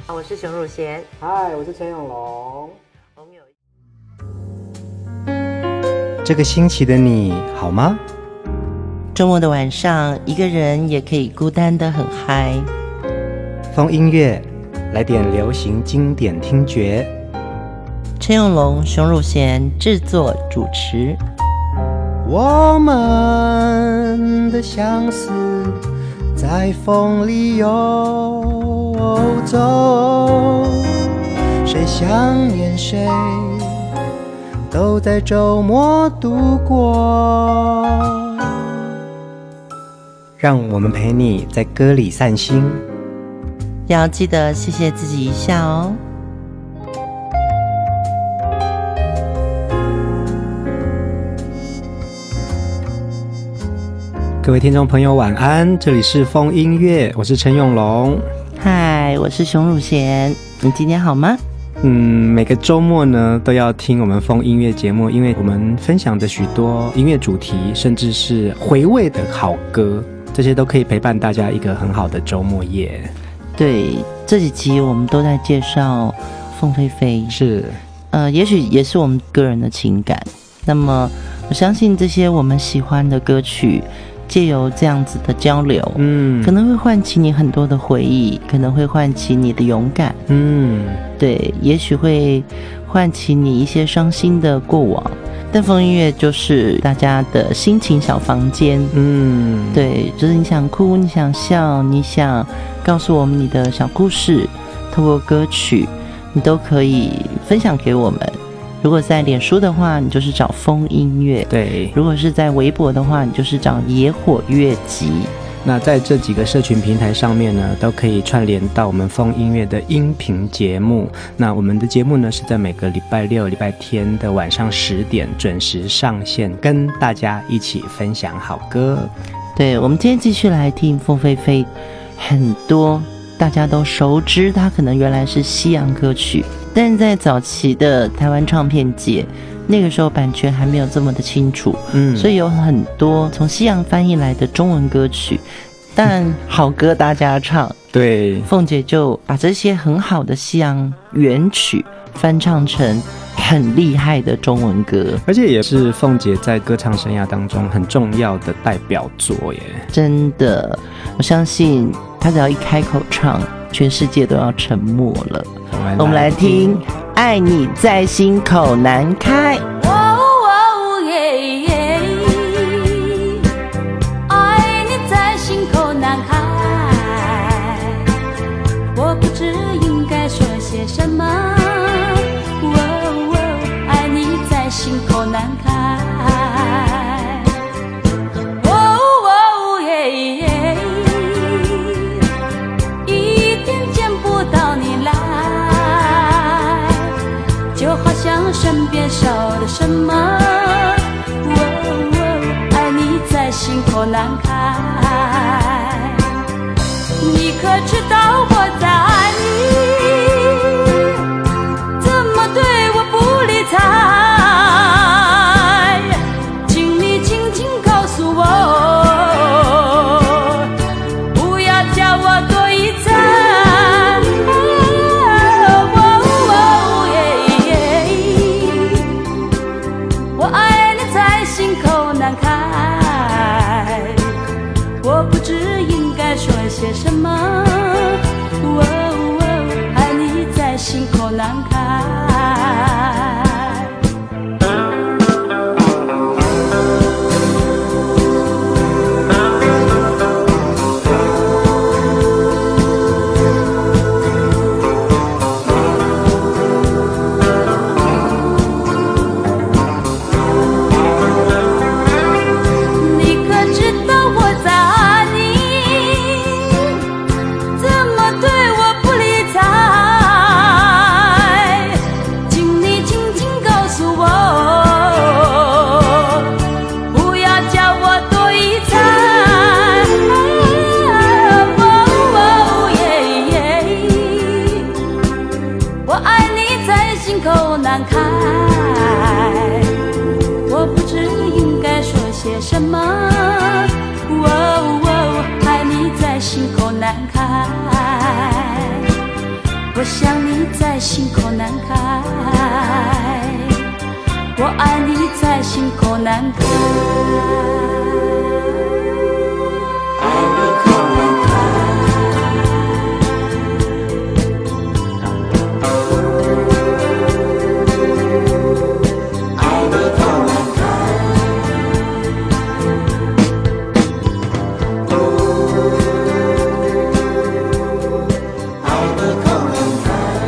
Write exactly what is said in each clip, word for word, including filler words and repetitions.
我是熊汝贤。 嗨，我是陈永龙。 我们有这个星期的你好吗？ 周末的晚上，一个人也可以孤单得很嗨。 风音乐，来点流行经典听觉。 陈永龙、熊汝贤制作主持。 我们的相思在风里游走，谁想念谁都在周末度过，让我们陪你在歌里散心， 要记得谢谢自己一下哦。 各位听众朋友晚安，这里是风音乐，我是陈永龙。 嗨，我是熊汝贤，你今天好吗？ 嗯，每个周末呢都要听我们风音乐节目，因为我们分享的许多音乐主题，甚至是回味的好歌，这些都可以陪伴大家一个很好的周末夜。 对，这几集我们都在介绍凤飞飞， 是， 呃，也许也是我们个人的情感。那么，我相信这些我们喜欢的歌曲，借由这样子的交流，嗯，可能会唤起你很多的回忆，可能会唤起你的勇敢，嗯，对，也许会唤起你一些伤心的过往。但风音乐就是大家的心情小房间，嗯，对，就是你想哭，你想笑，你想告诉我们你的小故事，透过歌曲，你都可以分享给我们。如果在脸书的话，你就是找风音乐， 对； 如果是在微博的话，你就是找野火乐集。 那在这几个社群平台上面呢，都可以串联到我们风音乐的音频节目。那我们的节目呢，是在每个礼拜六、礼拜天的晚上十点准时上线，跟大家一起分享好歌。 对，我们今天继续来听凤飞飞，很多大家都熟知，它可能原来是西洋歌曲，但是在早期的台湾唱片界，那个时候版权还没有这么的清楚，嗯，所以有很多从西洋翻译来的中文歌曲，但好歌大家唱， 对， 凤姐就把这些很好的西洋原曲翻唱成很厉害的中文歌， 而且也是凤姐在歌唱生涯当中很重要的代表作耶。 真的，我相信她只要一开口唱，全世界都要沉默了。我们来听《爱你在心口难开》。 爱你在心口难开，我不知应该说些什么。爱你在心口难开，一点见不到你来，就好像身边少了什么。爱你在心口难开，你可知道我在爱你，怎么对我不理睬，请你轻轻告诉我，不要叫我多一层。我爱你在心口难开，我不知应该说些什么。爱你在心口难开。什么？哦哦，爱你在心口难开。 我想你在心口难开，我爱你在心口难开，爱你口难开，爱你口难开，爱你口难开。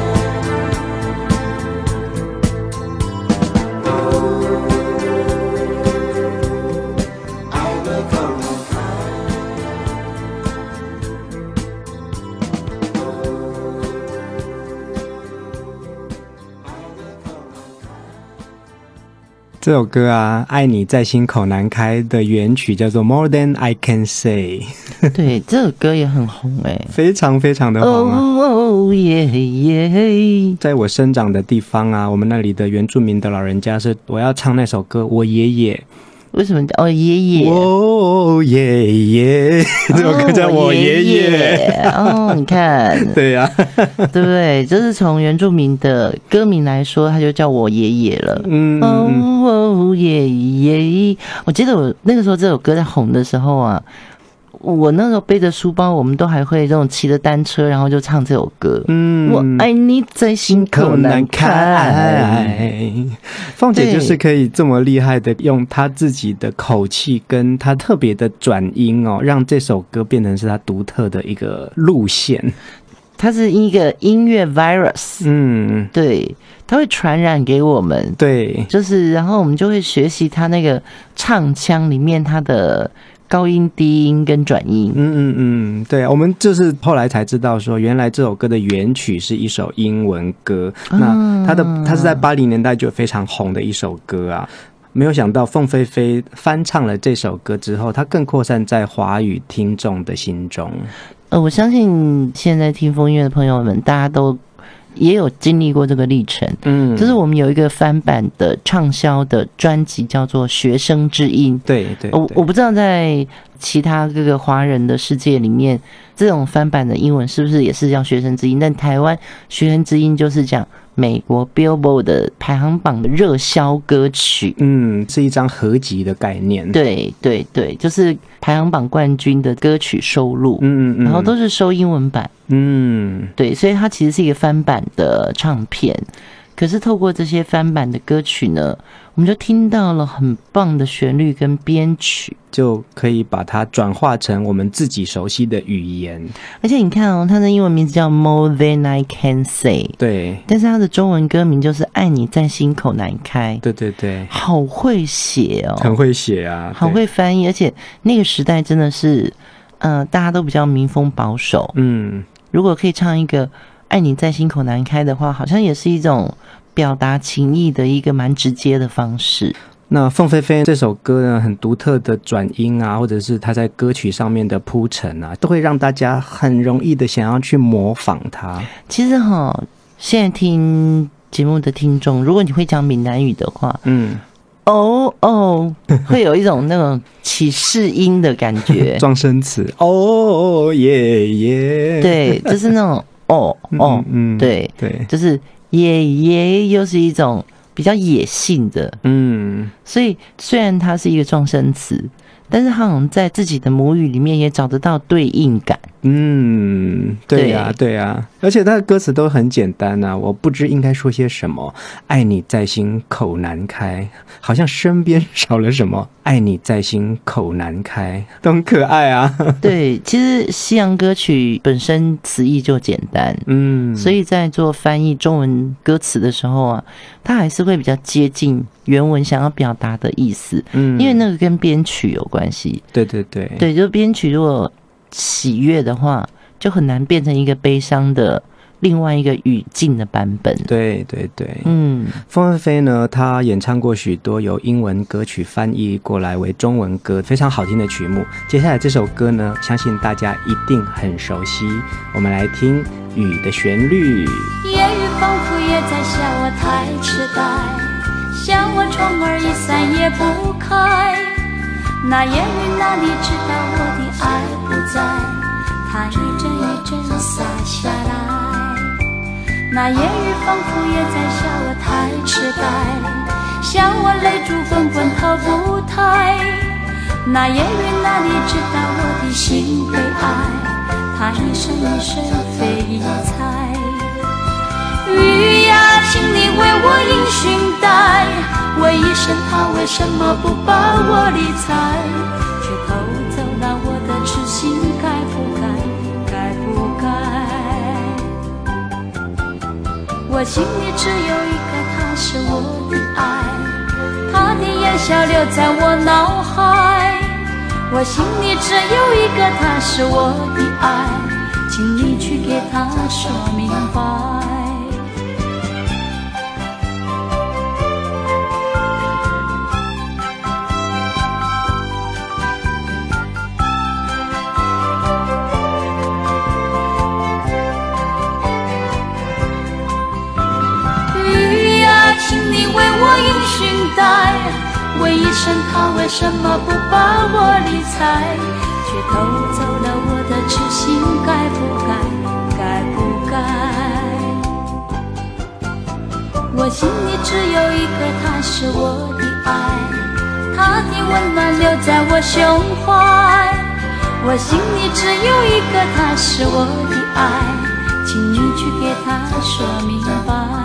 这首歌啊，爱你在心口难开的原曲叫做 More Than I Can Say 对，这首歌也很红哎、欸， 非常非常的红啊。 哦耶耶！ 在我生长的地方啊，我们那里的原住民的老人家是我要唱那首歌，我爷爷。 为什么？哦，爷爷。 哦，爷爷，这首歌叫我爷爷。 哦，你看， 对呀、啊， 对不对？就是从原住民的歌名来说，他就叫我爷爷了。嗯，哦，爷爷。我记得我那个时候这首歌在红的时候啊。我那时候背着书包，我们都还会这种骑着单车，然后就唱这首歌。嗯，我爱你在心口难开。 凤姐就是可以这么厉害的用她自己的口气跟她特别的转音哦，让这首歌变成是她独特的一个路线。 它是一个音乐 virus， 嗯，对，它会传染给我们， 对， 就是然后我们就会学习它那个唱腔里面它的。高音、低音跟转音， 嗯嗯嗯，对，我们就是后来才知道说，原来这首歌的原曲是一首英文歌，嗯、那它的它是在八零年代就非常红的一首歌啊。没有想到凤飞飞翻唱了这首歌之后，它更扩散在华语听众的心中。 呃，我相信现在听风音乐的朋友们，大家都也有经历过这个历程，嗯，就是我们有一个翻版的畅销的专辑叫做《学生之音》， 对 对, 对， 我我不知道在其他各个华人的世界里面，这种翻版的英文是不是也是叫《学生之音》？但台湾《学生之音》就是讲美国 Billboard 的排行榜的热销歌曲， 嗯，是一张合集的概念， 对对对，就是排行榜冠军的歌曲收录，嗯嗯，然后都是收英文版。嗯，对，所以它其实是一个翻版的唱片，可是透过这些翻版的歌曲呢，我们就听到了很棒的旋律跟编曲， 就可以把它转化成我们自己熟悉的语言。 而且你看哦，它的英文名字叫 More Than I Can Say， 对， 但是它的中文歌名就是爱你在心口难开。 对对对， 好会写哦， 很会写啊， 好会翻译，而且那个时代真的是，呃，大家都比较民风保守，嗯。如果可以唱一个爱你在心口难开的话，好像也是一种表达情意的一个蛮直接的方式。 那凤飞飞这首歌呢，很独特的转音啊，或者是他在歌曲上面的铺陈啊，都会让大家很容易的想要去模仿他。 其实哈，现在听节目的听众，如果你会讲闽南语的话，嗯。哦哦，会有一种那种起势音的感觉， 撞声词。哦耶耶， 对，就是那种哦哦，嗯，对对，就是耶耶，又是一种比较野性的，嗯，所以虽然它是一个撞声词，但是它好像在自己的母语里面也找得到对应感。 嗯，对呀、啊，对呀、啊，而且他的歌词都很简单啊，我不知应该说些什么，爱你在心口难开，好像身边少了什么，爱你在心口难开，都很可爱啊。 对，其实西洋歌曲本身词义就简单，嗯，所以在做翻译中文歌词的时候啊，它还是会比较接近原文想要表达的意思，嗯，因为那个跟编曲有关系。 对对对， 对，就编曲如果喜悦的话，就很难变成一个悲伤的另外一个语境的版本。 对对对，嗯，凤飞飞呢，他演唱过许多由英文歌曲翻译过来为中文歌，非常好听的曲目。接下来这首歌呢，相信大家一定很熟悉，我们来听雨的旋律。 夜雨仿佛也在笑我太痴呆，像我窗儿一扇也不开，那夜雨哪里知道我的爱不在，它一阵一阵洒下来， 那言语仿佛也在笑我太痴呆，笑我泪珠滚滚逃不开。那言语哪里知道我的心被爱，它一声一声非一猜。雨呀，请你为我迎寻带，问一声他为什么不把我理睬，却偷走了我的痴心，该不该，该不该？我心里只有一个他是我的爱，他的言笑留在我脑海。我心里只有一个他是我的爱，请你去给他说明白。请你为我迎寻带，问一声他为什么不把我理睬，却偷走了我的痴心，该不该，该不该？我心里只有一个他是我的爱，他的温暖留在我胸怀。我心里只有一个他是我的爱，请你去给他说明白。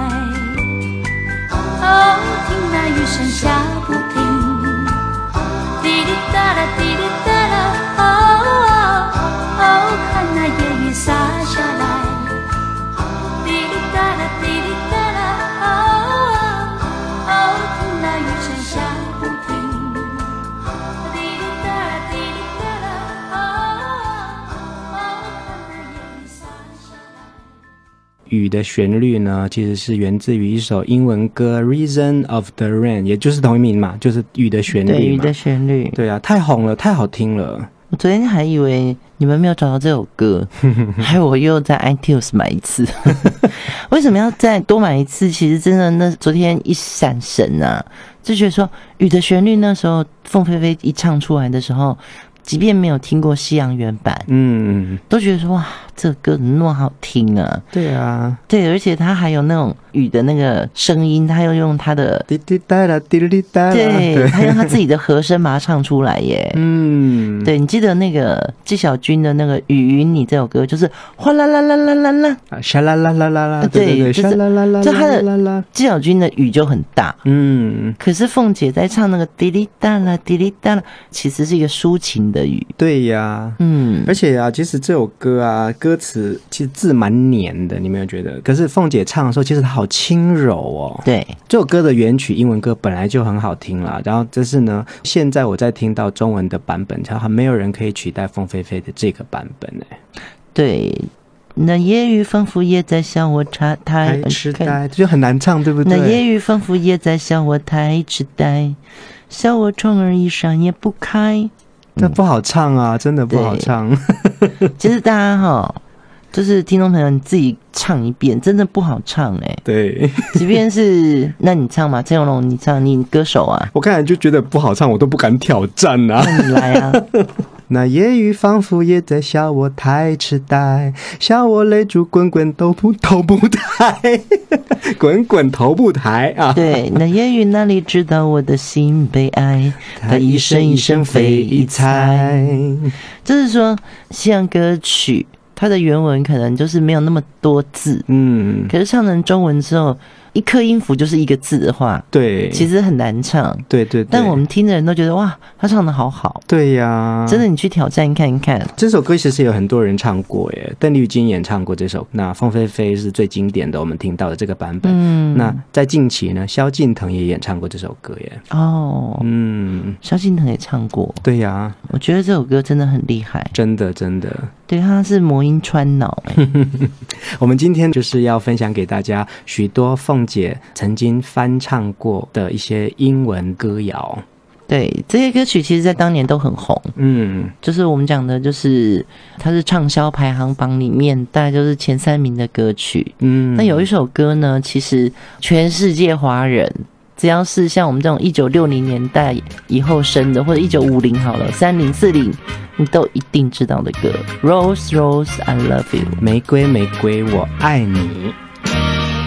哦，听那雨声下不停，滴滴答啦，滴滴答啦，哦哦哦，看那夜雨洒下来，滴滴答啦，滴滴答啦，哦哦哦，听那雨声下不停，滴滴答啦，滴滴答啦，哦哦哦，看那夜雨洒下来。 雨的旋律呢，其实是源自于一首英文歌 Reason of the Rain， 也就是同一名嘛，就是雨的旋律嘛。 对，雨的旋律。 对啊，太红了，太好听了。 我昨天还以为你们没有找到这首歌，还有我又在 iTunes 买一次。为什么要再多买一次？其实真的，那昨天一闪神啊，就觉得说雨的旋律那时候凤飞飞一唱出来的时候，即便没有听过西洋原版，嗯，都觉得说哇，这个歌怎么那么好听啊？ 对啊， 对，而且他还有那种雨的那个声音，他又用他的滴滴答啦，滴滴答啦， 对，他用他自己的和声把它唱出来耶。嗯，对，你记得那个纪晓君的那个《雨云你》这首歌，就是哗啦啦啦啦啦啦， 沙啦啦啦啦啦， 对对对， 沙啦啦啦， 就他的纪晓君的雨就很大，嗯，可是凤姐在唱那个滴滴答啦滴滴答啦，其实是一个抒情的雨。 对呀，嗯，而且啊，其实这首歌啊，歌词其实字蛮黏的，你没有觉得？可是凤姐唱的时候，其实它好轻柔哦。对，这首歌的原曲英文歌本来就很好听啦，然后这是呢，现在我在听到中文的版本，还没有人可以取代凤飞飞的这个版本哎。对。那夜雨仿佛也在笑我太太痴呆，这就很难唱，对不对？那夜雨仿佛也在笑我太痴呆，笑我窗儿一扇也不开。这不好唱啊，真的不好唱。其实大家哈，就是听众朋友你自己唱一遍，真的不好唱哎、欸。对，即便是那你唱嘛，陈永龙你唱，你歌手啊，我看来就觉得不好唱，我都不敢挑战啊。那你来啊。那夜雨仿佛也在笑我太痴呆，笑我泪珠滚滚头不头不抬，滚滚头不抬啊！对，那夜雨哪里知道我的心被爱，它一声一声非一猜。就是说，西洋歌曲它的原文可能就是没有那么多字，嗯，可是唱成中文之后，一颗音符就是一个字的话，对，其实很难唱，对 对, 对。但我们听的人都觉得哇，他唱得好好，对呀、啊，真的，你去挑战看一看。这首歌其实有很多人唱过耶，邓丽君演唱过这首，那凤飞飞是最经典的，我们听到的这个版本。嗯，那在近期呢，萧敬腾也演唱过这首歌耶。哦，嗯，萧敬腾也唱过，对呀、啊，我觉得这首歌真的很厉害，真的真的。对，他是魔音穿脑哎。我们今天就是要分享给大家许多凤姐曾经翻唱过的一些英文歌谣。对，这些歌曲其实在当年都很红，嗯，就是我们讲的就是它是畅销排行榜里面大概就是前三名的歌曲。嗯，那有一首歌呢，其实全世界华人只要是像我们这种一九六零年代以后生的，或者一九五零好了，三零四零，你都一定知道的歌 ，Rose Rose I Love You， 玫瑰玫瑰我爱你。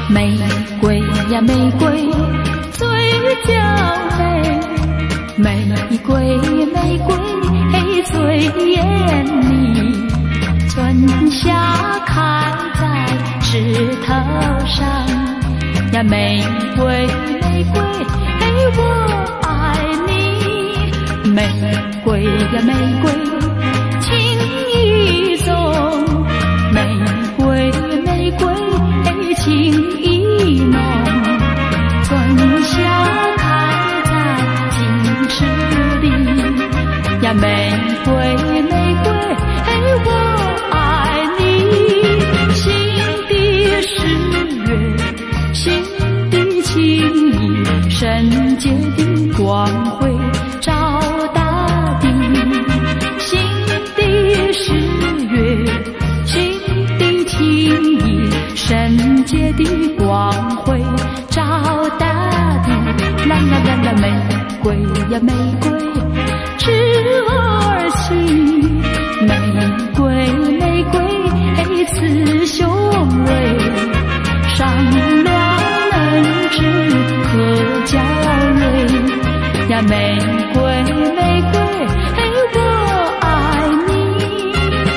玫瑰呀玫瑰最娇美，玫瑰玫瑰最艳丽，春夏开在枝头上呀，玫瑰玫瑰我爱你，玫瑰呀玫瑰情意重，玫瑰玫瑰情意浓，春夏开在金池里呀，玫瑰玫瑰我爱你，心底是月，心底情意，圣洁的光辉照大地，心底是月，心底情意，圣洁的光辉照大地，啦啦啦啦，玫瑰呀玫瑰枝儿细，玫瑰玫瑰雌雄蕊，上梁能知可娇蕊呀，玫瑰玫瑰我爱你。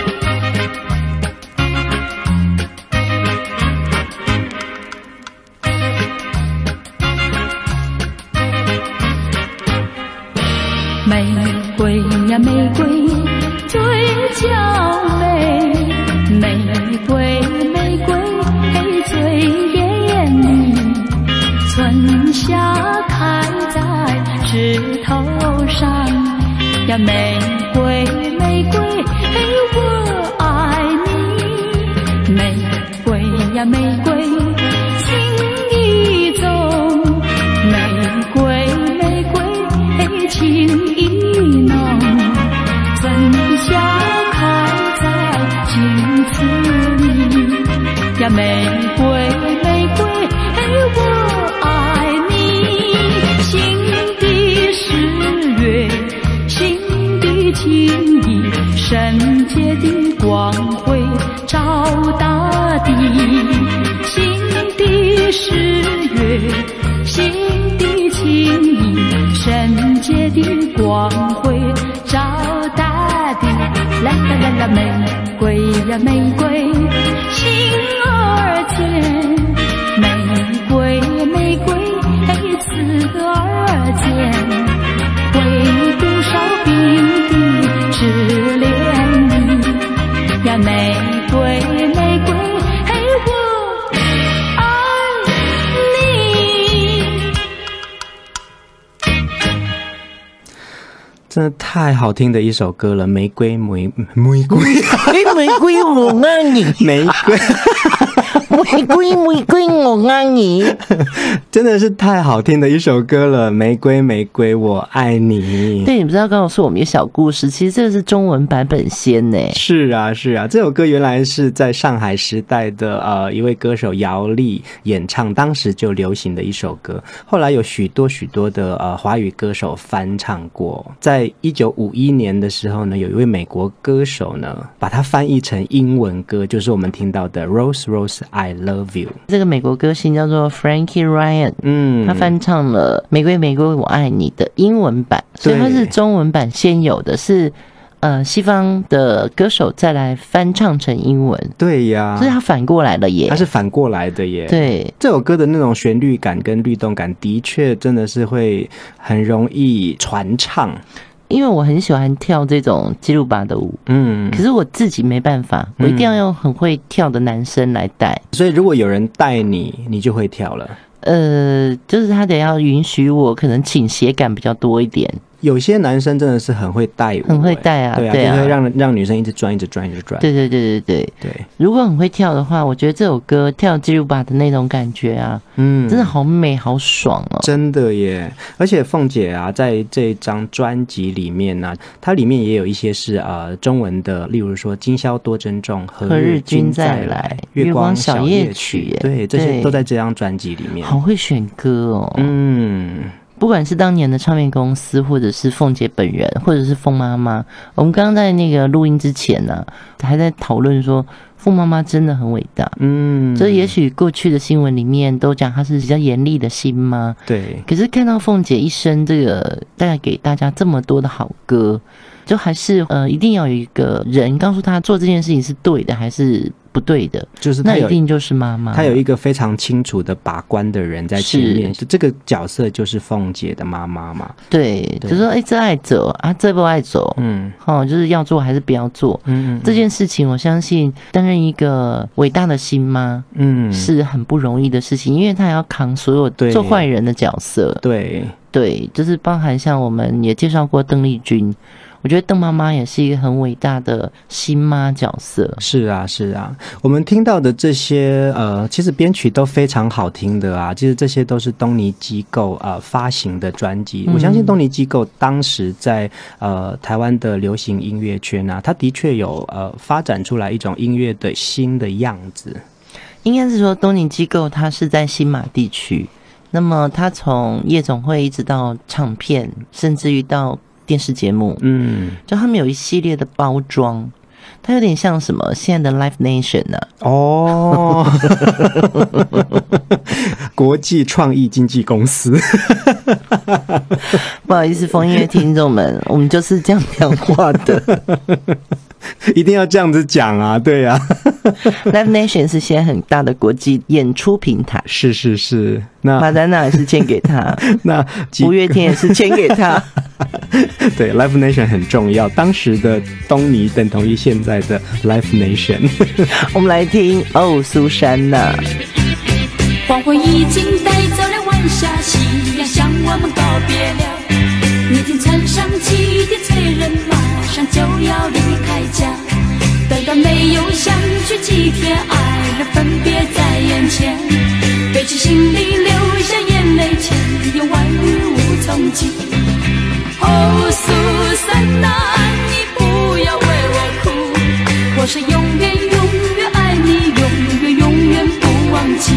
玫瑰呀玫瑰最娇美，玫瑰玫瑰最艳丽，春夏开在枝头上呀，玫瑰玫瑰我爱你，玫瑰呀玫瑰情意重，玫瑰玫瑰情意浓，春夏开在金池里呀，玫瑰玫瑰我爱你，心底是月，心底情意，圣洁的光辉照大地，心底是月，心底情意，圣洁的光辉照大地，啦啦啦啦，玫瑰呀玫瑰情儿甜，玫瑰玫瑰刺儿尖，会多少冰滴之恋意呀，玫瑰玫瑰我爱你。 真的太好听的一首歌了，玫瑰玫玫瑰玫瑰我爱你， 玫瑰玫瑰玫瑰我爱你， 真的是太好听的一首歌了，玫瑰玫瑰我爱你。 对，你不知道刚刚说我们一个小故事，其实这个是中文版本先呢。 是啊是啊，这首歌原来是在上海时代的呃一位歌手姚丽演唱，当时就流行的一首歌，后来有许多许多的呃华语歌手翻唱过。在一九五一年的时候呢，有一位美国歌手呢把它翻译成英文歌，就是我们听到的 Rose Rose I Love You。 这个美国歌星叫做 Frankie Ryan， 嗯， 他翻唱了玫瑰玫瑰我爱你的英文版，所以它是中文版先有的，是呃西方的歌手再来翻唱成英文。 对呀， 所以它反过来了耶， 它是反过来的耶。 对， 这首歌的那种旋律感跟律动感的确真的是会很容易传唱， 因为我很喜欢跳这种基鲁巴的舞， 嗯， 可是我自己没办法，我一定要用很会跳的男生来带， 所以如果有人带你，你就会跳了。 呃，就是他得要允许我可能倾斜感比较多一点。 有些男生真的是很会带舞， 很会带啊， 对啊， 对啊， 就会让让女生一直转，一直转，一直转。 对对对对对对。 如果很会跳的话，我觉得这首歌跳基鲁巴的那种感觉啊， 嗯， 真的好美好爽哦， 真的耶！而且凤姐啊，在这张专辑里面呢、啊，它里面也有一些是呃中文的，例如说“今宵多珍重”、“何日君再来”、“月光小夜曲”，对，这些都在这张专辑里面。 好会选歌哦， 嗯。 不管是当年的唱片公司，或者是凤姐本人，或者是凤妈妈，我们刚刚在那个录音之前呢、啊，还在讨论说， 凤妈妈真的很伟大，嗯，这也许过去的新闻里面都讲她是比较严厉的新妈， 对， 可是看到凤姐一生这个带给大家这么多的好歌，就还是呃一定要有一个人告诉她做这件事情是对的还是不对的， 就是那一定就是妈妈， 她有一个非常清楚的把关的人在前面，这个角色就是凤姐的妈妈嘛。 对，就说哎、欸，这爱走啊，这不爱走，嗯，哦，就是要做还是不要做，嗯, 嗯，这件事情我相信担任一个伟大的新妈，嗯，是很不容易的事情，因为她还要扛所有做坏人的角色， 对对，就是包含像我们也介绍过邓丽君。我觉得邓妈妈也是一个很伟大的新妈角色。 是啊，是啊，我们听到的这些呃，其实编曲都非常好听的啊。其实这些都是东尼机构呃发行的专辑。嗯、我相信东尼机构当时在呃台湾的流行音乐圈啊，它的确有呃发展出来一种音乐的新的样子。 应该是说东尼机构它是在新马地区，那么它从夜总会一直到唱片，甚至于到电视节目，嗯，就他们有一系列的包装，它有点像什么现在的 Live Nation 呢、啊？ 哦，国际创意经纪公司。 不好意思，风音乐听众们，我们就是这样讲话的。 一定要这样子讲啊，对啊。 Live Nation 是现在很大的国际演出平台， 是是是。那马丹娜也是签给他， 那五月天也是签给他。 对 ，Live Nation 很重要。当时的东尼等同于现在的 Live Nation。 我们来听哦，苏珊娜。 黄昏已经带走了晚霞，夕阳向我们告别了。你听船上汽笛催人，马上就要离开家。短短没有相聚几天，爱人分别在眼前。背起行李流下眼泪，前言万语无从记。哦，苏珊娜，你不要为我哭，我是永远永远爱你，永远永远不忘记。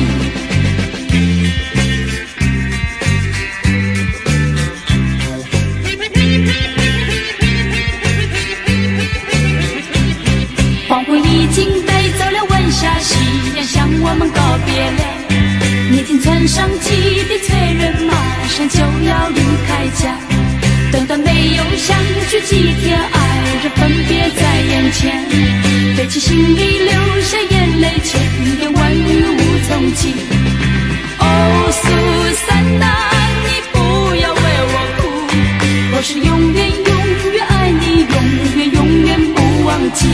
黄昏已经带走了晚霞，夕阳向我们告别了。你听船上汽笛催人，马上就要离开家。短短没有相聚几天，爱人分别在眼前。背起行李流下眼泪，千言万语无从记。哦，苏珊娜，你不要为我哭，我是永远永远爱你，永远永远不忘记。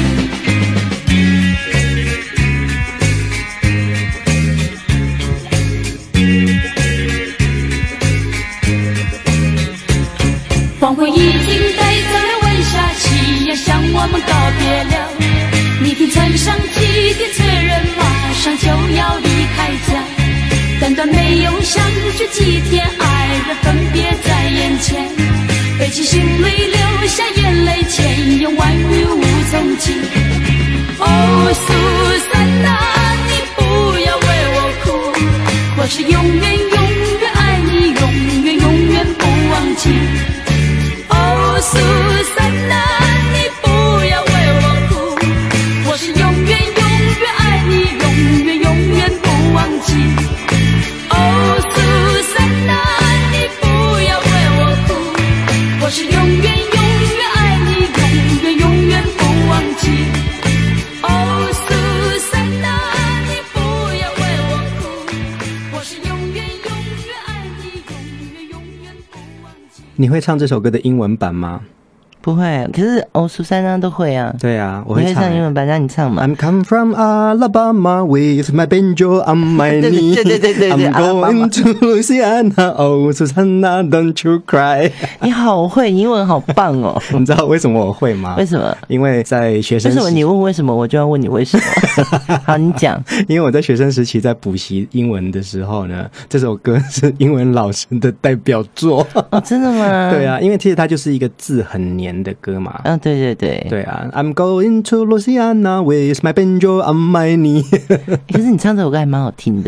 黄昏已经带走了晚霞，夕阳向我们告别了。你听船上汽笛催人，马上就要离开家。短短没有相聚几天，爱人分别在眼前。背起行李流下眼泪，千言万语无从记。哦，苏珊娜，你不要为我哭，我是永远永远爱你，永远永远不忘记。哦，苏珊娜，你不要为我哭，我是永远永远爱你，永远永远不忘记。哦，苏珊娜，你不要为我哭，我是永远永远爱你，永远永远不忘记。哦，苏珊娜，你不要为我哭，我是永远永远爱你，永远永远不忘记。 你会唱这首歌的英文版吗？ 不会，可是哦，苏珊娜都会啊。 对啊，我会唱。 你会唱英文版，让你唱嘛。 I'm come from Alabama with my banjo on my knee. 对对对对对 I'm going to Louisiana. Oh, Susanna, don't you cry. 你好会，英文好棒哦。 你知道为什么我会吗？ 为什么？ 因为在学生时期， 为什么你问为什么，我就要问你为什么？好，你讲。 因为我在学生时期在补习英文的时候呢，这首歌是英文老师的代表作。 哦，真的吗？ 对啊，因为其实它就是一个字很黏的歌嘛。 嗯、哦，对对对， 对啊 ，I'm going to Louisiana with my banjo on my knee 。 可是你唱这首歌还蛮好听的耶。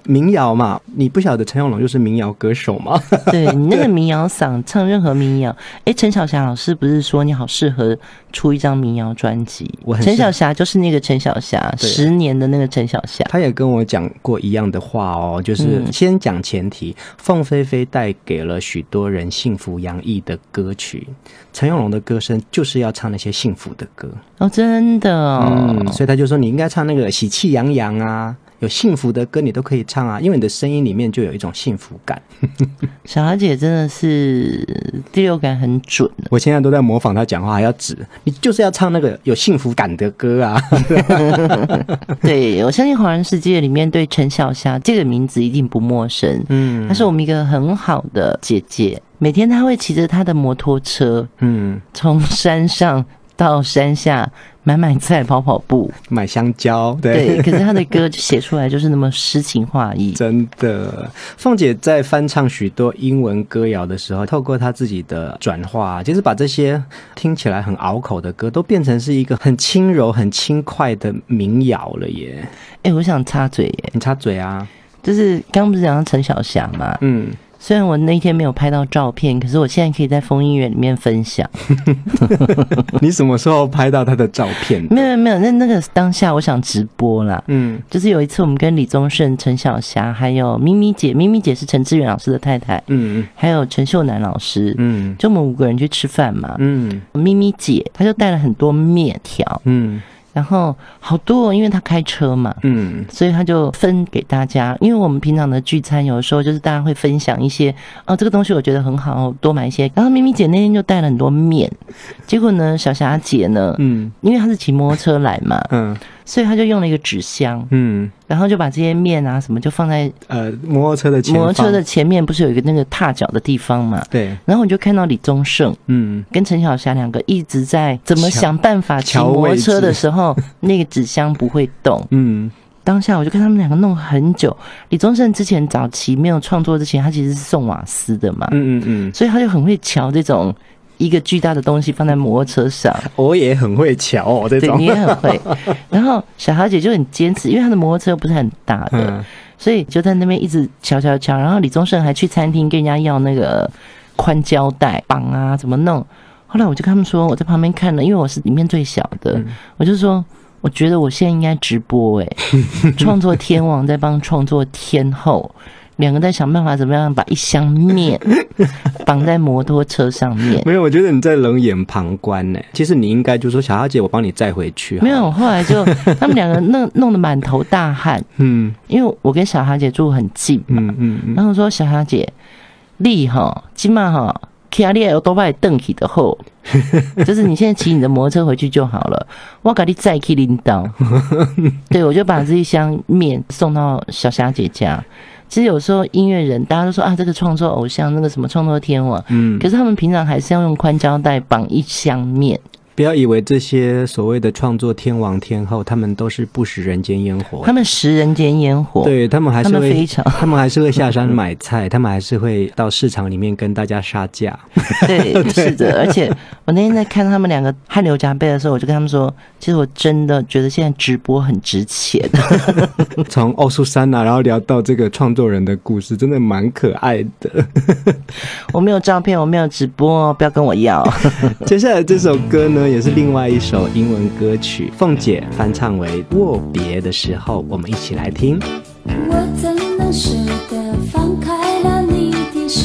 民谣嘛，你不晓得陈永龙就是民谣歌手吗？ 对，你那个民谣嗓唱任何民谣，哎，陈小霞老师不是说你好适合出一张民谣专辑？陈小霞就是那个陈小霞，十年的那个陈小霞。 他也跟我讲过一样的话哦，就是先讲前提，嗯、凤飞飞带给了许多人幸福洋溢的歌曲，陈永龙的歌声就是要唱那些幸福的歌哦，真的哦， 嗯，所以他就说你应该唱那个喜气洋洋啊。有幸福的歌你都可以唱啊，因为你的声音里面就有一种幸福感。 小霞姐真的是第六感很准， 我现在都在模仿她讲话，还要指你就是要唱那个有幸福感的歌啊。 对，我相信华人世界里面对陈小霞这个名字一定不陌生，嗯，她是我们一个很好的姐姐，每天她会骑着她的摩托车，嗯，从山上到山下买买菜跑跑步买香蕉， 对, 对可是他的歌写出来就是那么诗情画意。 真的，凤姐在翻唱许多英文歌谣的时候，透过她自己的转化，其实把这些听起来很拗口的歌都变成是一个很轻柔很轻快的民谣了耶。 哎、欸，我想插嘴耶。 你插嘴啊。 就是刚刚不是讲到陈小霞嘛，嗯，虽然我那一天没有拍到照片，可是我现在可以在风音乐里面分享。 你什么时候拍到他的照片？ 没有没有，那那个当下我想直播啦。嗯，就是有一次我们跟李宗盛、陈小霞还有咪咪姐，咪咪姐是陈志远老师的太太，嗯，还有陈秀楠老师，嗯，就我们五个人去吃饭嘛，嗯，咪咪姐她就带了很多面条，嗯。然后好多、哦，因为他开车嘛，嗯，所以他就分给大家。因为我们平常的聚餐，有的时候就是大家会分享一些，哦，这个东西我觉得很好，多买一些。然后咪咪姐那天就带了很多面，结果呢，小霞姐呢，嗯，因为她是骑摩托车来嘛，嗯，所以她就用了一个纸箱，嗯，然后就把这些面啊什么就放在呃摩托车的前方， 摩托车的前面不是有一个那个踏脚的地方嘛， 对。 然后你就看到李宗盛，嗯，跟陈小霞两个一直在怎么想办法骑摩托车的时候。那个纸箱不会动，嗯，当下我就看他们两个弄很久。李宗盛之前早期没有创作之前，他其实是送瓦斯的嘛，嗯嗯嗯，所以他就很会瞧这种一个巨大的东西放在摩托车上。 我也很会瞧哦，这种对你也很会。然后小豪姐就很坚持，因为她的摩托车不是很大的，嗯、所以就在那边一直瞧瞧瞧。然后李宗盛还去餐厅跟人家要那个宽胶带绑啊，怎么弄？后来我就跟他们说，我在旁边看了，因为我是里面最小的，嗯、我就说，我觉得我现在应该直播哎、欸，创作天王在帮创作天后，两个在想办法怎么样把一箱面绑在摩托车上面。 没有，我觉得你在冷眼旁观呢、欸。其实你应该就说，小豪姐，我帮你载回去。 没有，后来就他们两个弄弄得满头大汗，嗯，因为我跟小豪姐住很近嘛，嗯嗯嗯，然后我说小豪姐，你哈今晚哈。骑你的都把你蹬起的后，就是你现在骑你的摩托车回去就好了。我给你再去领导，对，我就把这一箱面送到小霞姐家。其实有时候音乐人大家都说啊，这个创作偶像，那个什么创作天王，嗯，可是他们平常还是要用宽胶带绑一箱面。 不要以为这些所谓的创作天王天后，他们都是不食人间烟火。 他们食人间烟火， 对他们还是会， 他们非常， 他们还是会下山买菜，他们还是会到市场里面跟大家杀价。 对，是的。而且我那天在看他们两个汗流浃背的时候，我就跟他们说，其实我真的觉得现在直播很值钱。 从欧苏珊娜，然后聊到这个创作人的故事，真的蛮可爱的。 我没有照片，我没有直播，不要跟我要。 接下来这首歌呢，也是另外一首英文歌曲，凤姐翻唱为《握别的时候》，我们一起来听。 我怎能舍得放开了你的手，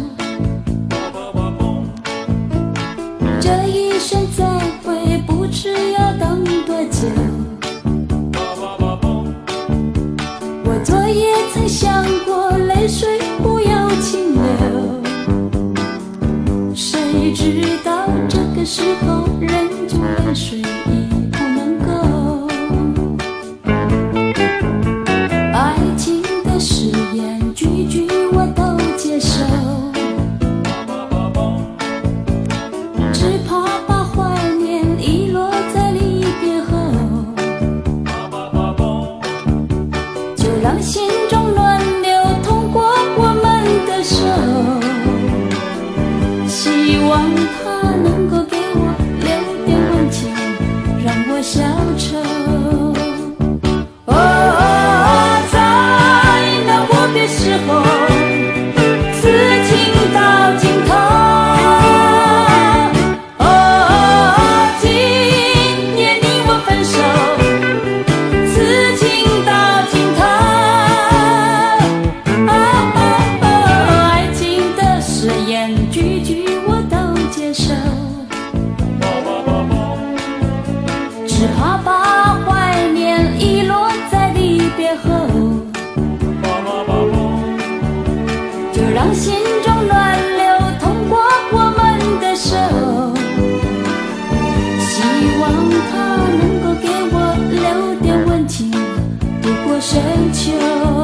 这一声再会不知要等多久，我昨夜曾想过泪水不要清流，谁知道这个时候忍住泪水已不能够，爱情的誓言句句我都接受，只怕把怀念遗落在离别后，就让心中暖流通过我们的手，希望它能够给我留点温情，让我消愁。哦，在那让心中暖流通过我们的手，希望它能够给我留点温情，度过深秋。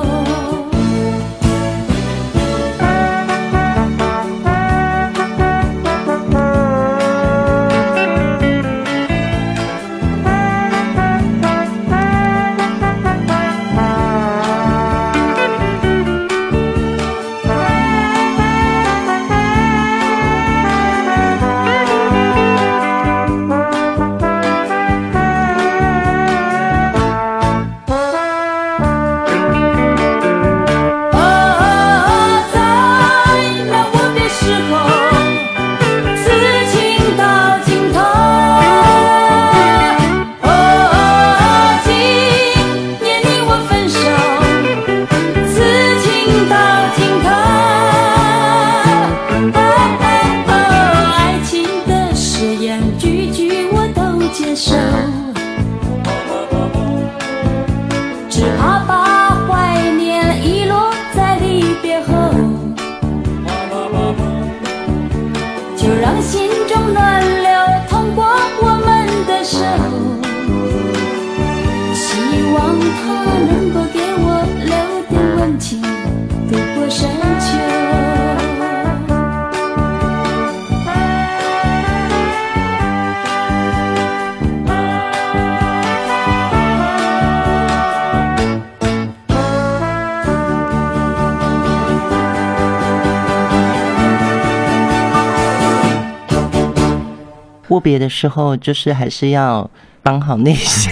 握别的时候，就是还是要绑好内箱，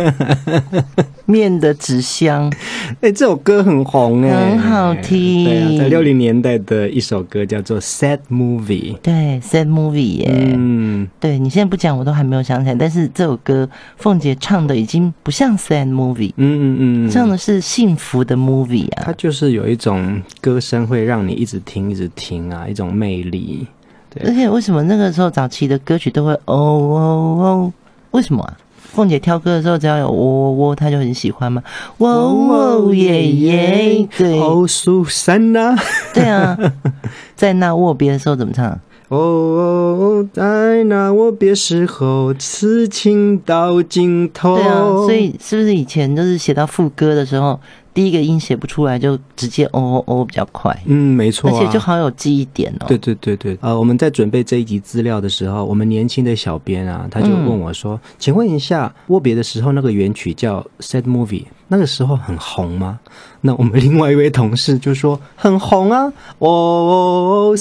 面的纸箱。 哎、欸，这首歌很红哎、欸， 很好听。 对啊，在六零年代的一首歌叫做《Sad Movie》。 对 ，Sad Movie 耶。嗯，对你现在不讲，我都还没有想起来。但是这首歌凤姐唱的已经不像 Sad Movie， 嗯嗯嗯，唱的是幸福的 Movie 啊。 它就是有一种歌声会让你一直听一直听啊，一种魅力。 而且为什么那个时候早期的歌曲都会哦哦哦？为什么啊？凤姐挑歌的时候，只要有喔喔喔，她就很喜欢嘛。喔喔耶耶，对。 哦，苏珊娜。 对啊，在那握别的时候怎么唱？ 哦哦，在那握别时候，此情到尽头。 对啊，所以是不是以前就是写到副歌的时候，第一个音写不出来，就直接哦哦哦比较快？ 嗯，没错、啊， 而且就好有记忆点哦。 对对对对，呃，我们在准备这一集资料的时候，我们年轻的小编啊，他就问我说：“嗯、请问一下，握别的时候那个原曲叫《Sad Movie》，那个时候很红吗？”那我们另外一位同事就说：“很红啊！哦、oh,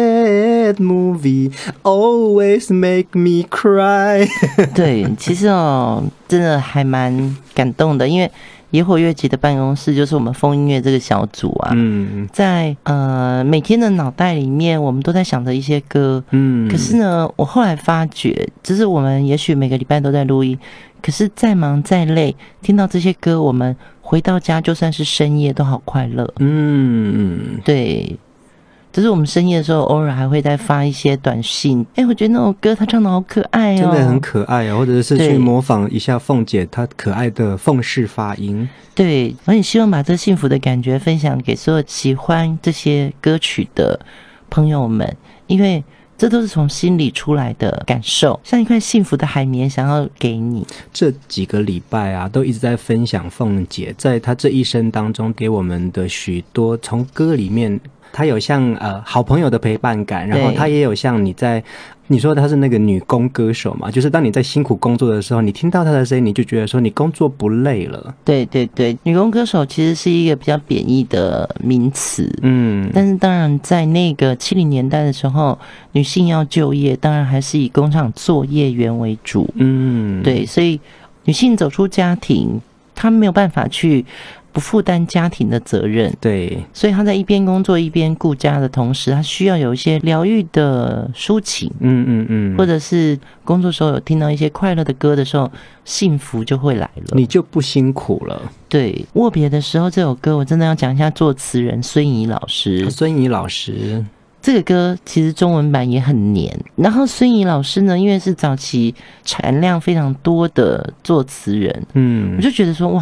，Sad Movie always make me cry。” 对，其实哦，真的还蛮感动的，因为野火乐集的办公室就是我们风音乐这个小组啊，嗯，在呃每天的脑袋里面，我们都在想着一些歌，嗯，可是呢，我后来发觉，就是我们也许每个礼拜都在录音，可是再忙再累，听到这些歌，我们回到家就算是深夜都好快乐，嗯，对。就是我们深夜的时候，偶尔还会再发一些短信。哎、欸，我觉得那首歌他唱的好可爱哦， 真的很可爱哦，或者是去模仿一下凤姐她可爱的凤式发音。 对，我也希望把这幸福的感觉分享给所有喜欢这些歌曲的朋友们，因为这都是从心里出来的感受，像一块幸福的海绵，想要给你。 这几个礼拜啊，都一直在分享凤姐在她这一生当中给我们的许多，从歌里面。他有像呃好朋友的陪伴感，然后他也有像你在你说他是那个女工歌手嘛，就是当你在辛苦工作的时候，你听到他的声音，你就觉得说你工作不累了。 对对对，女工歌手其实是一个比较贬义的名词，嗯，但是当然在那个七零年代的时候，女性要就业，当然还是以工厂作业员为主，嗯，对，所以女性走出家庭，她没有办法去。不负担家庭的责任， 对， 所以他在一边工作一边顾家的同时，他需要有一些疗愈的抒情，嗯嗯嗯，或者是工作时候有听到一些快乐的歌的时候，幸福就会来了， 你就不辛苦了。 对，握别的时候这首歌，我真的要讲一下作词人孙怡老师。 孙怡老师。 这个歌其实中文版也很黏，然后孙怡老师呢，因为是早期产量非常多的作词人，嗯，我就觉得说哇。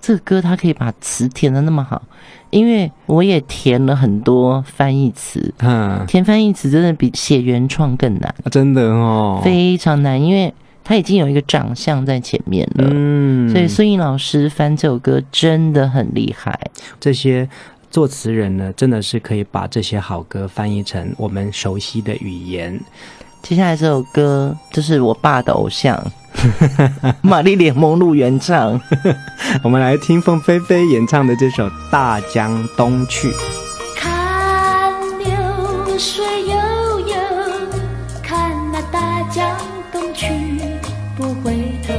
这个歌它可以把词填得那么好，因为我也填了很多翻译词，嗯，填翻译词真的比写原创更难， 啊、真的哦， 非常难，因为他已经有一个长相在前面了，嗯，所以孙颖老师翻这首歌真的很厉害。 这些作词人呢，真的是可以把这些好歌翻译成我们熟悉的语言。 接下来这首歌就是我爸的偶像玛丽莲梦露原唱我们来听凤飞飞演唱的这首《大江东去》。 看流水悠悠，看那大江东去不回头，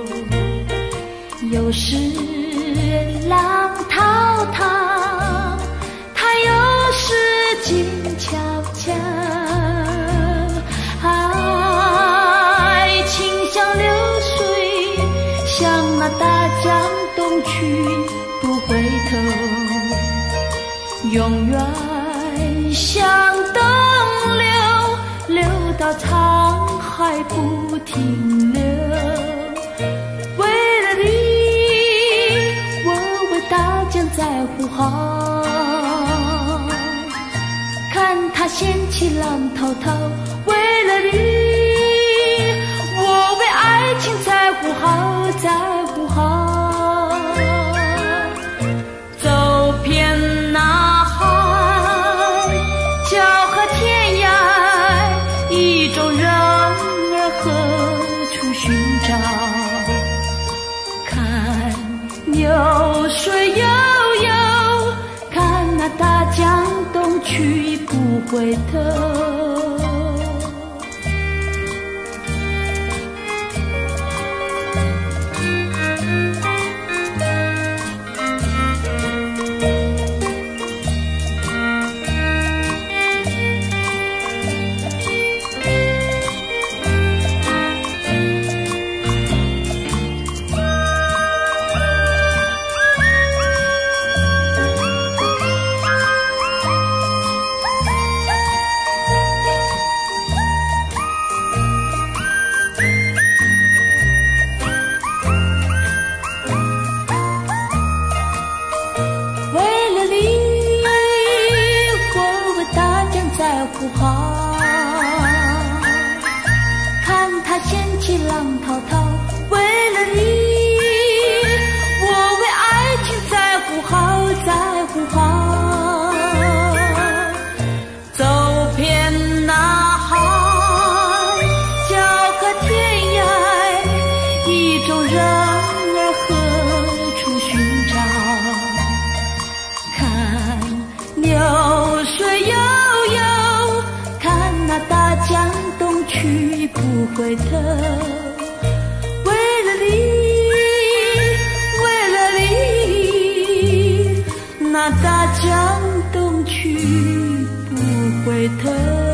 有时浪滔滔，它有时静悄悄，爱情像流水，向那大江东去不回头，永远像东流，流到沧海不停留。为了你，我为大江在呼号，看它掀起浪滔滔。为了你，我为爱情在呼号，在呼号。走遍那海，交河天涯，意中人儿何处寻找？看流水悠悠，看那大江东去不回头。回头，为了你，为了你，那大江东去不回头。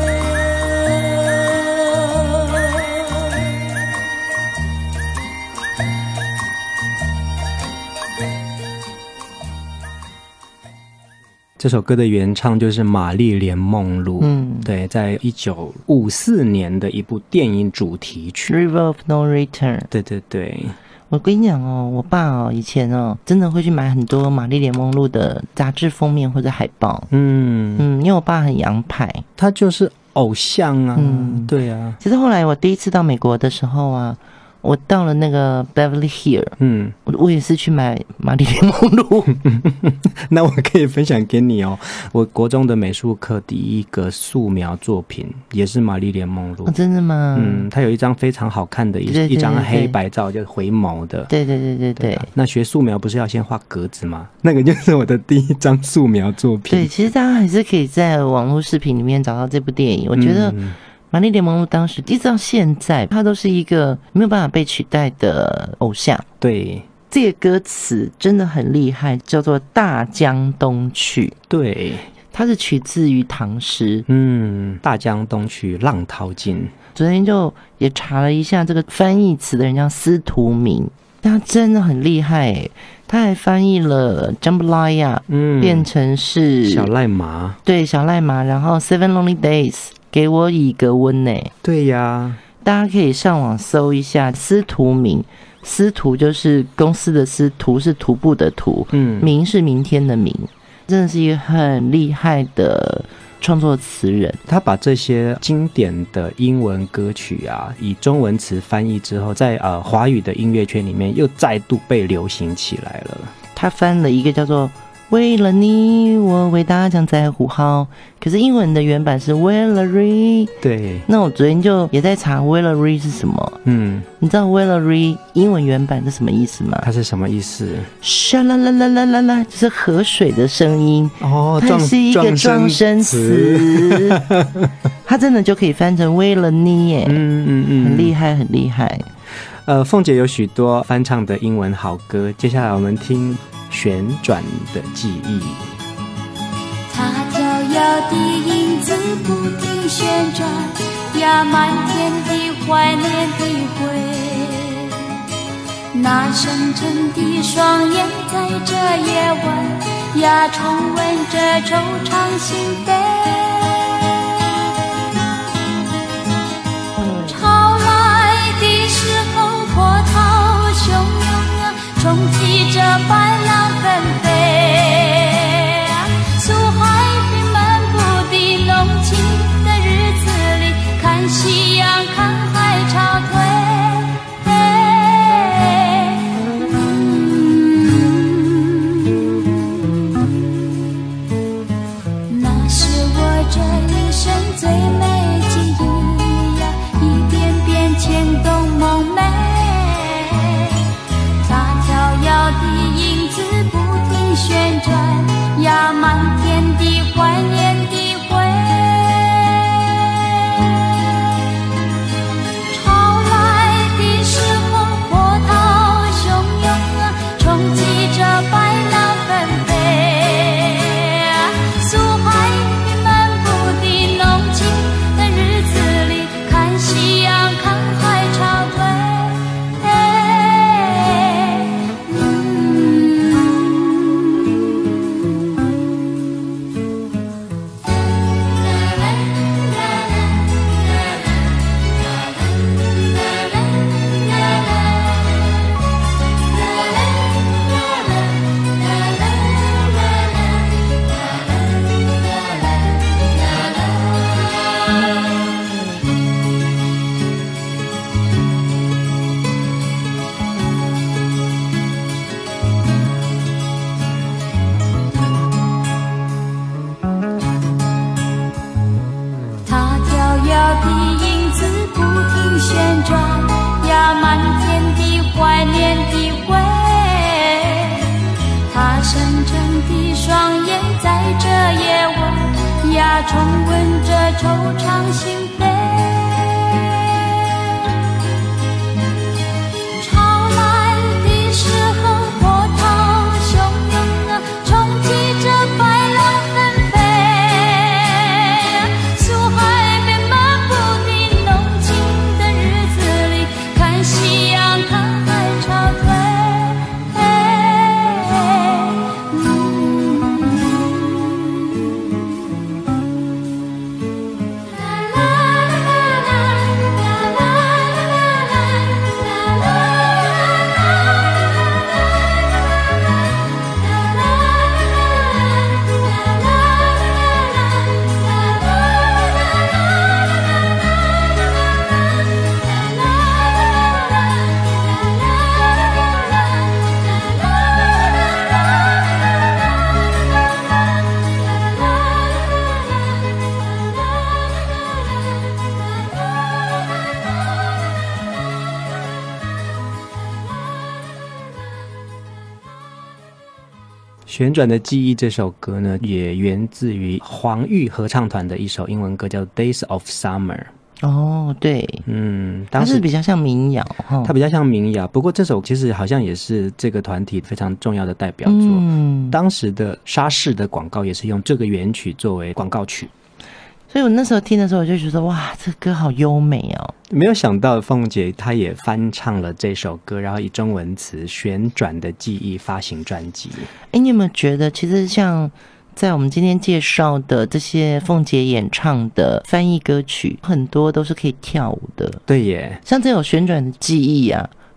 这首歌的原唱就是玛丽莲梦露，嗯，对，在一九五四年的一部电影主题曲 《River of No Return》。 对对对， 我跟你讲哦，我爸哦以前哦真的会去买很多玛丽莲梦露的杂志封面或者海报，嗯嗯，因为我爸很洋派， 他就是偶像啊，嗯，对啊。 其实后来我第一次到美国的时候啊，我到了那个 Beverly Hills， 嗯，我也是去买玛丽莲梦露。 那我可以分享给你哦，我国中的美术课第一个素描作品也是玛丽莲梦露。 哦，真的吗？ 嗯，它有一张非常好看的一对对对对， 一张黑白照，就是回眸的。 对对对对 对, 对、啊。 那学素描不是要先画格子吗？那个就是我的第一张素描作品。 对，其实大家还是可以在网络视频里面找到这部电影。我觉得、嗯玛丽莲梦露当时一直到现在，她都是一个没有办法被取代的偶像。 对， 这个歌词真的很厉害，叫做《大江东去》。 对， 它是取自于唐诗。 嗯，大江东去，浪淘尽。 昨天就也查了一下，这个翻译词的人叫司徒明，他真的很厉害耶，他还翻译了 Jambalaya， 嗯，变成是小赖麻。 对，小赖麻，然后 Seven Lonely Days。给我以个温呢？ 对呀， 大家可以上网搜一下司徒明司徒就是公司的司，徒是徒步的徒，嗯，明是明天的明，真的是一个很厉害的创作词人。 他把这些经典的英文歌曲啊，以中文词翻译之后，在呃华语的音乐圈里面又再度被流行起来了。 他翻了一个叫做为了你我为大家在呼号，可是英文的原版是 Valerie。 对， 那我昨天就也在查 Valerie 是什么。嗯，你知道 Valerie 英文原版是什么意思吗？ 它是什么意思？ 沙啦啦啦啦啦啦，就是河水的声音哦，它是一个状声词它真的就可以翻成为了你耶。嗯嗯嗯，很厉害很厉害。 呃，凤姐有许多翻唱的英文好歌，接下来我们听旋转的记忆。 它跳跃的影子不停旋转，呀漫天的怀念的回，那深沉的双眼在这夜晚呀重温着惆怅心扉。潮来的时候波涛汹涌啊，冲击着白浪纷飞，苏海滨漫步的浓情的日子里，看夕阳看海潮退。那是我这一生最美记忆呀，一遍遍牵动梦寐。的影子不停旋转呀，漫天的怀念的回。潮来的时候波涛汹涌啊，冲击着白浪纷飞，苏海滨漫步的浓情的日子里，看夕阳看海潮退。重温着惆怅心扉。潮来的时候波涛汹涌啊，冲击着白浪纷飞，苏海边漫步的浓情的日子里，看夕阳看海潮退。 旋转的记忆这首歌呢，也源自于黄玉合唱团的一首英文歌，叫 Days of Summer。 哦，对，嗯，它是比较像民谣， 它比较像民谣。不过这首其实好像也是这个团体非常重要的代表作。嗯，当时的沙士的广告也是用这个原曲作为广告曲。 所以我那时候听的时候，我就觉得哇，这歌好优美哦！ 没有想到凤姐她也翻唱了这首歌，然后以中文词《旋转的记忆》发行专辑。 哎，你有没有觉得，其实像在我们今天介绍的这些凤姐演唱的翻译歌曲，很多都是可以跳舞的。 对耶， 像这首《旋转的记忆》啊，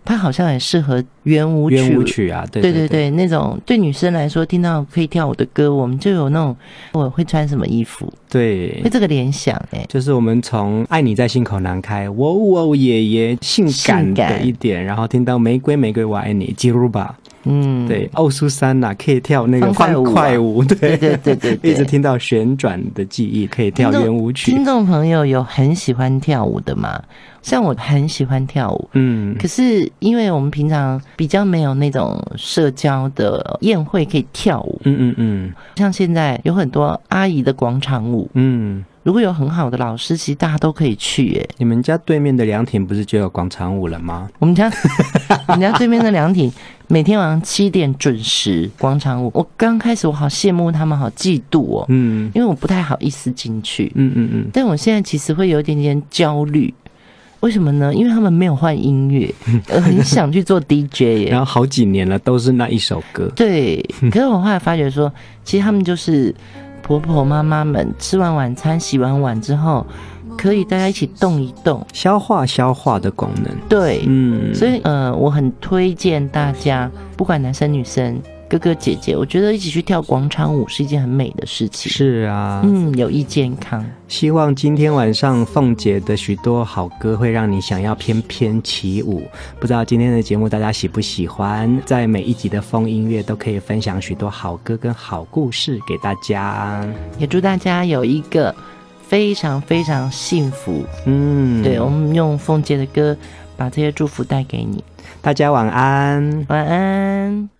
它好像也适合圆舞曲。 圆舞曲啊，对对 对, 对对对，那种对女生来说，听到可以跳舞的歌，我们就有那种我会穿什么衣服， 对， 会这个联想哎、欸， 就是我们从爱你在心口难开，哇哇爷爷性感的一点，然后听到玫瑰玫瑰我爱你，记录吧。嗯，对，欧苏珊娜可以跳那个欢快舞，对对对对对，一直听到旋转的记忆，可以跳圆舞曲。 听众朋友有很喜欢跳舞的吗？像我很喜欢跳舞，嗯，可是因为我们平常比较没有那种社交的宴会可以跳舞，嗯嗯嗯，像现在有很多阿姨的广场舞，嗯。如果有很好的老师，其实大家都可以去耶。 你们家对面的凉亭不是就有广场舞了吗？ 我们家我们家对面的凉亭每天晚上七点准时广场舞。我刚开始我好羡慕他们，好嫉妒哦，嗯，因为我不太好意思进去，嗯嗯嗯。但我现在其实会有一点点焦虑。为什么呢？因为他们没有换音乐，我很想去做 D J 耶。 然后好几年了，都是那一首歌。 对，可是我后来发觉说，其实他们就是婆婆妈妈们吃完晚餐、洗完碗之后，可以大家一起动一动， 消化消化的功能。 对，嗯，所以呃，我很推荐大家，不管男生女生。哥哥姐姐，我觉得一起去跳广场舞是一件很美的事情。 是啊， 嗯，有益健康。 希望今天晚上凤姐的许多好歌会让你想要翩翩起舞。不知道今天的节目大家喜不喜欢？在每一集的风音乐都可以分享许多好歌跟好故事给大家。 也祝大家有一个非常非常幸福。嗯，对，我们用凤姐的歌把这些祝福带给你。 大家晚安， 晚安。